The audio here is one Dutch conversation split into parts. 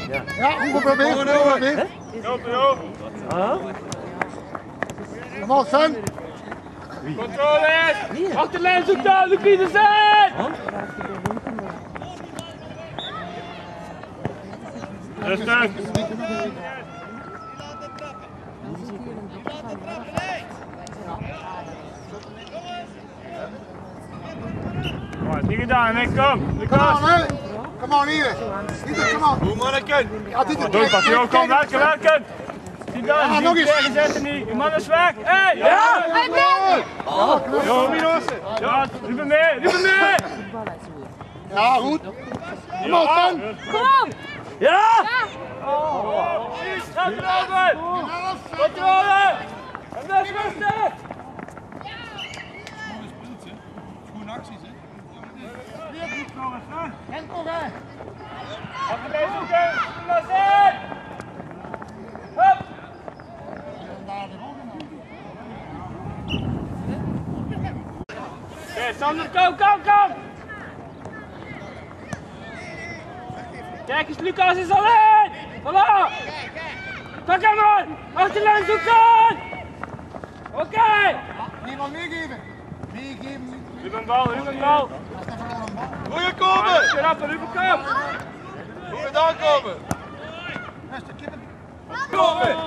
Ja, Hugo probeer. Kom op, Sven. Controle! Achterlijn zoekt daar, Lucie de Zet! Rustig! Niet gedaan, hè? Kom! Lucas! Kom on hier! Dieter, kom on! Hoe manneken! Ja, Dieter, Doe pas, joh, kom, werken! Zie dan, ja, nog eens! Die zetten niet, je man is weg! Hé! Ja! Hij blijft! Jo, Minos! Ja, Ruben mee! Ja, goed! Kom op, Sven! Kom op! Ja! Gaat erover! Controle! En best rustig! Goede acties, hè? En toch, hè! Even mee zoeken! Laat zijn! Hup! Oké, Sander, kom! Kijk eens, Lucas is alleen! Voilà! Pak hem aan! Achterlijn zoeken! Oké! Niemand meegeven! Ruben bal! Goeie komen! Rappen, Ruben, kom! Goeie gedaan komen! Komen!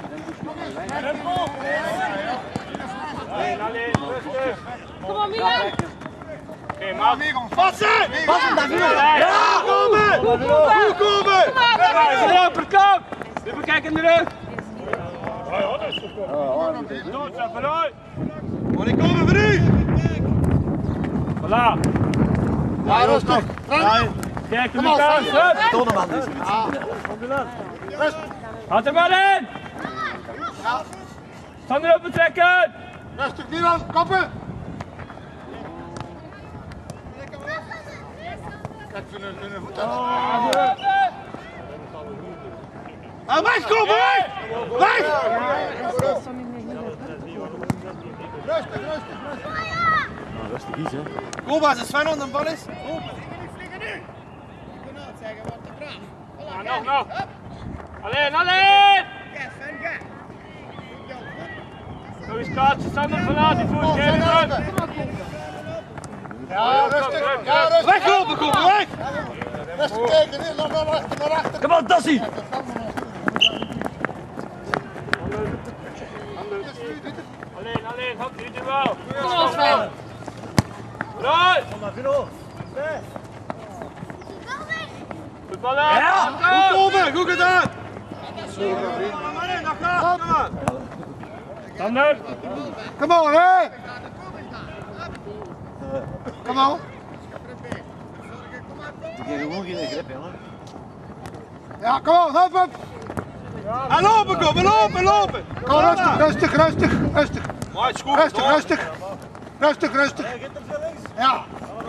Alleen, rustig! Kom op, Milan! Oké, maak! Passen! Ja! Komen! Goed komen! Rappen, kom! Ruben, kijk in de rug! Dood, Safaroi! Wanneer komen we nu? Voilà! Ja, rustig! Kijk, Lucas! Hup! Toneman is Rustig! Had hem maar in! Sander op betrekken! Rustig, Milan, koppen! Kijk, hun voeten. Wegkomen! Weg! Rustig! Kom, als het Sven onder de bal is. Nog! Alleen! Nog eens kaartje, Sander vanuit die voet, geef hem uit! Ja, rustig! Ja, rustig! Weglopen, kom, weg! Rustig kijken, niet naar achter! Kom op, Dassie! Alleen, hop, nu wel! Kom op, Sven! Eruit! Voetballen! Ja! Goed komen, goed gedaan! Sander! Come on, hè! Come on! Ik heb gewoon geen grip, jongen. Ja, kom on, hup! En lopen, kom, lopen! Kom, rustig! Maar het is goed, Rustig! Ja!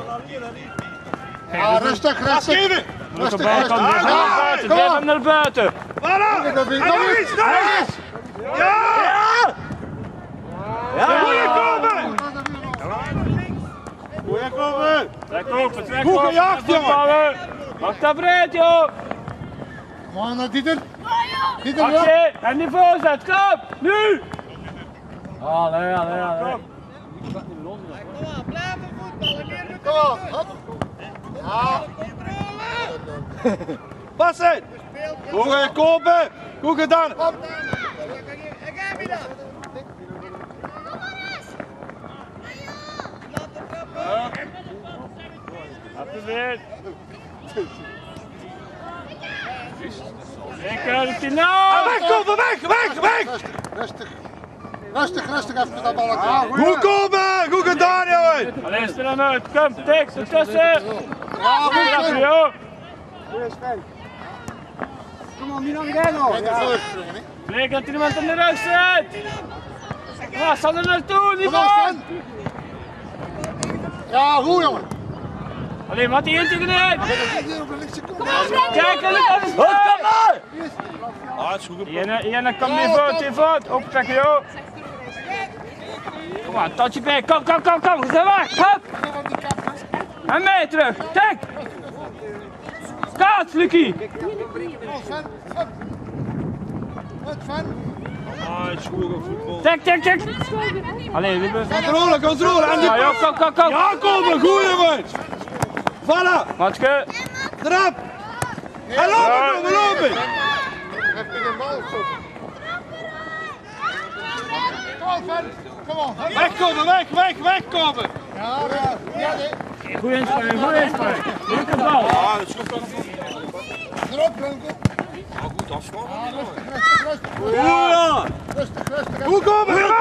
Ja, rustig! Geven! De bal kan weer naar buiten, kom geef op. hem naar buiten! Voilà! En nog iets! Ja! Goeie komen! Goeie komen! Vertrek Goed gejaagd, jongen. Wacht dat breed, joh! Man, Dieter! Dieter, Actie! En die voorzet, kom! Nu! Allee. Kom on, hup! Ja! Passen! Goeie komen! Goed gedaan! Afgeweerd! Zeker, Tino! Wegkomen, weg! Rustig, even dat balletje. Goed komen! Goed gedaan, jongen! Alleen speel hem uit, kom, tik, ertussen! Ja, goed, Goed, joh! Kom on, Milan, jij nog. Bleek dat er iemand in de rug zit! Ja, Sander naartoe, die Kom on, man! Sven. Ja, goed, jongen. Alleen, wat die integeneerd! Kom Kijk, en ik kan het Kom maar! Ah, het is goed Jenne, kom die voet, optrekken, joh! Kom maar, touwtje bij, kom, we zijn weg, hup! En mee terug, tik! Kom! plaats, Lucky! Kom, Sven. Goed, Sven. Ah, het is goed voetbal. Tik! Allee, we hebben... Controle! En die Ja, kom! Ja, komen! Goed, jongens! Vallen! Matske! Erop! En lopen! Even de bal stoppen. Kom on, Sven. Kom on. Wegkomen! Ja, nee. Goeie inspanning! Leuke bal! Ah, dat is goed. Erop, Remco. Goed afslaan. Rustig. Ja! Rustig. Hoe komen we?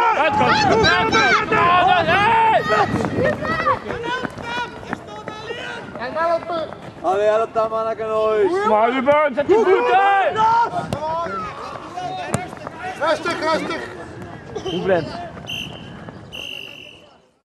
En helpen. Allee, help dat manneke nooit. Maar Ruben, zet die voeten! Rustig. Hoe blind?